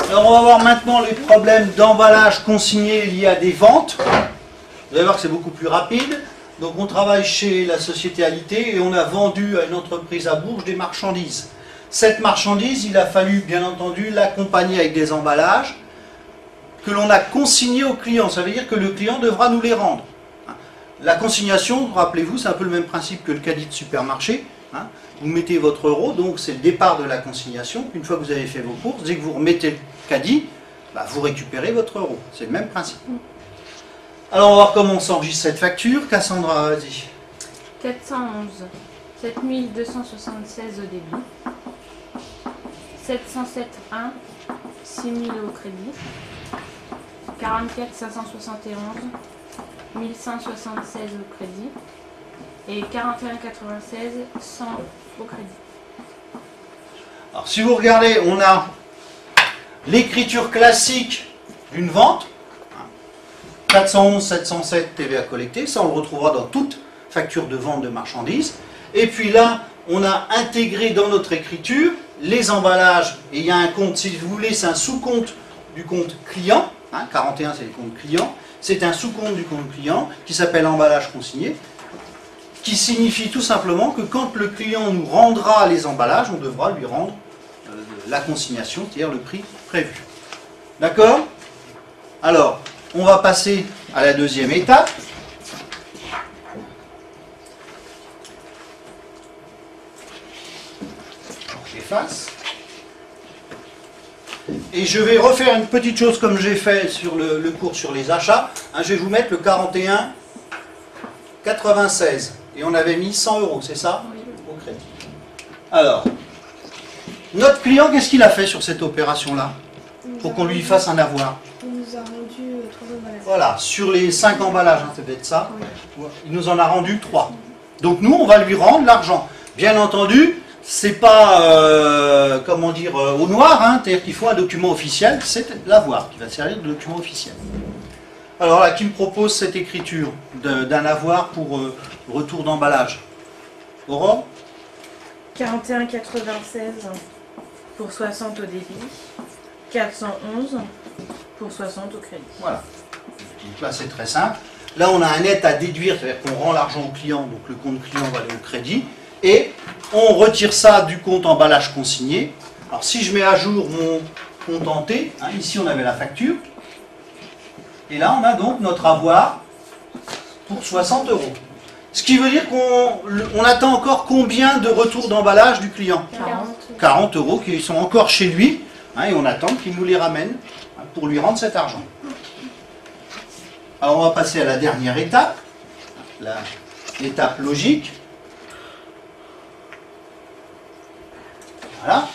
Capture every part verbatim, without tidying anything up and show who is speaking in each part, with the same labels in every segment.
Speaker 1: Alors on va voir maintenant les problèmes d'emballage consigné liés à des ventes. Vous allez voir que c'est beaucoup plus rapide. Donc on travaille chez la société Alité et on a vendu à une entreprise à Bourges des marchandises. Cette marchandise, il a fallu bien entendu l'accompagner avec des emballages que l'on a consignés au client. Ça veut dire que le client devra nous les rendre. La consignation, rappelez-vous, c'est un peu le même principe que le caddie de supermarché. Vous mettez votre euro, donc c'est le départ de la consignation. Une fois que vous avez fait vos courses, dès que vous remettez le caddie, bah, vous récupérez votre euro. C'est le même principe. Alors on va voir comment on s'enregistre cette facture. Cassandra, vas-y.
Speaker 2: quatre cent onze, sept mille deux cent soixante-seize au débit. sept cent sept un, six mille au crédit. quarante-quatre cinq cent soixante et onze, mille cent soixante-seize au crédit. Et quarante et un quatre-vingt-seize, cent au crédit.
Speaker 1: Alors si vous regardez, on a l'écriture classique d'une vente. quatre cent onze sept cent sept T V A collectée, ça on le retrouvera dans toute facture de vente de marchandises. Et puis là, on a intégré dans notre écriture les emballages, et il y a un compte, si vous voulez, c'est un sous-compte du compte client, hein, quarante et un c'est le compte client, c'est un sous-compte du compte client qui s'appelle emballage consigné, qui signifie tout simplement que quand le client nous rendra les emballages, on devra lui rendre euh, la consignation, c'est-à-dire le prix prévu. D'accord? Alors, on va passer à la deuxième étape. J'efface. Et je vais refaire une petite chose comme j'ai fait sur le, le cours sur les achats. Hein, je vais vous mettre le quarante et un quatre-vingt-seize. Et on avait mis cent euros, c'est ça?
Speaker 2: Oui.
Speaker 1: Au crédit. Alors, notre client, qu'est-ce qu'il a fait sur cette opération-là? Pour qu'on lui fasse un avoir.
Speaker 3: Il nous a rendu euh, trois emballages.
Speaker 1: Voilà, sur les cinq emballages, hein, c'est peut-être ça.
Speaker 2: Oui.
Speaker 1: Il nous en a rendu trois. Donc nous, on va lui rendre l'argent. Bien entendu, c'est pas, euh, comment dire, euh, au noir, hein, c'est-à-dire qu'il faut un document officiel, c'est l'avoir qui va servir de document officiel. Alors là, qui me propose cette écriture d'un avoir pour euh, retour d'emballage? Aurore?
Speaker 3: quarante et un quatre-vingt-seize pour soixante au débit. quatre cent onze pour soixante au crédit.
Speaker 1: Voilà. Donc là, c'est très simple. Là, on a un net à déduire, c'est-à-dire qu'on rend l'argent au client, donc le compte client va aller au crédit, et on retire ça du compte emballage consigné. Alors, si je mets à jour mon compte en T, hein, ici on avait la facture, et là, on a donc notre avoir pour soixante euros. Ce qui veut dire qu'on on attend encore combien de retours d'emballage du client?
Speaker 3: quarante.
Speaker 1: quarante euros qui sont encore chez lui, hein, et on attend qu'il nous les ramène hein, pour lui rendre cet argent. Alors on va passer à la dernière étape, l'étape logique. Voilà.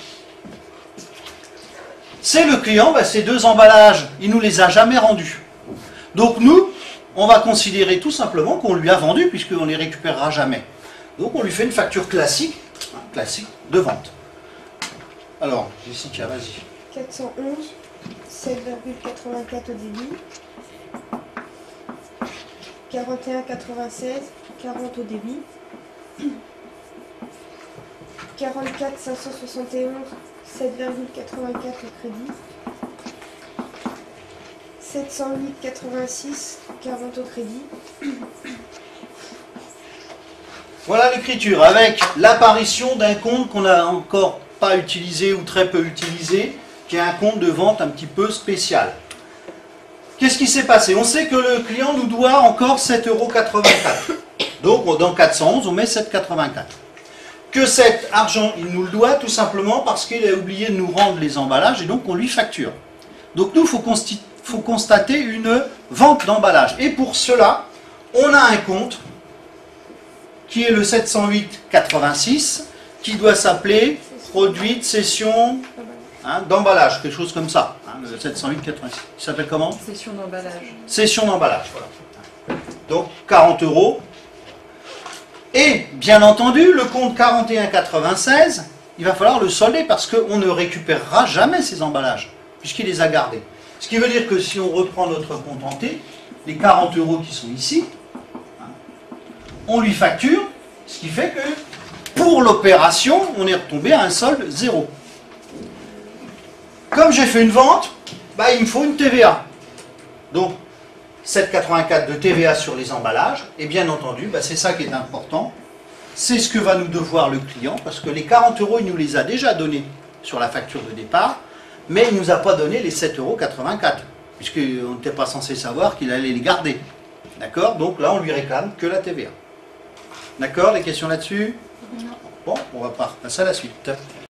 Speaker 1: C'est le client, ben, ces deux emballages, il ne nous les a jamais rendus. Donc nous, on va considérer tout simplement qu'on lui a vendu, puisqu'on ne les récupérera jamais. Donc on lui fait une facture classique, hein, classique de vente. Alors, Jessica, vas-y.
Speaker 3: quatre cent onze, sept virgule quatre-vingt-quatre au débit. quarante et un quatre-vingt-seize, quarante au débit. quarante-quatre cinq cent soixante et onze, sept virgule quatre-vingt-quatre au crédit. sept cent huit quatre-vingt-six, quarante au crédit.
Speaker 1: Voilà l'écriture, avec l'apparition d'un compte qu'on n'a encore pas utilisé ou très peu utilisé, qui est un compte de vente un petit peu spécial. Qu'est-ce qui s'est passé? On sait que le client nous doit encore sept euros quatre-vingt-quatre. Donc dans quatre cent onze, on met sept euros quatre-vingt-quatre. Que cet argent, il nous le doit tout simplement parce qu'il a oublié de nous rendre les emballages et donc on lui facture. Donc nous, il faut, faut constater une vente d'emballage. Et pour cela, on a un compte qui est le sept cent huit quatre-vingt-six, qui doit s'appeler produit de cession hein, d'emballage, quelque chose comme ça. Hein, le sept cent huit quatre-vingt-six. Il s'appelle comment?
Speaker 4: Session d'emballage.
Speaker 1: Session d'emballage, voilà. Donc quarante euros. Et bien entendu, le compte quarante et un quatre-vingt-seize, il va falloir le solder parce qu'on ne récupérera jamais ces emballages, puisqu'il les a gardés. Ce qui veut dire que si on reprend notre compte en T, les quarante euros qui sont ici, hein, on lui facture, ce qui fait que pour l'opération, on est retombé à un solde zéro. Comme j'ai fait une vente, bah, il me faut une T V A. Donc, sept virgule quatre-vingt-quatre de T V A sur les emballages. Et bien entendu, bah, c'est ça qui est important. C'est ce que va nous devoir le client, parce que les quarante euros, il nous les a déjà donnés sur la facture de départ, mais il ne nous a pas donné les sept euros quatre-vingt-quatre, puisqu'on n'était pas censé savoir qu'il allait les garder. D'accord? Donc là, on lui réclame que la T V A. D'accord? Les questions là-dessus?
Speaker 2: Non.
Speaker 1: Bon, on va passer à la suite.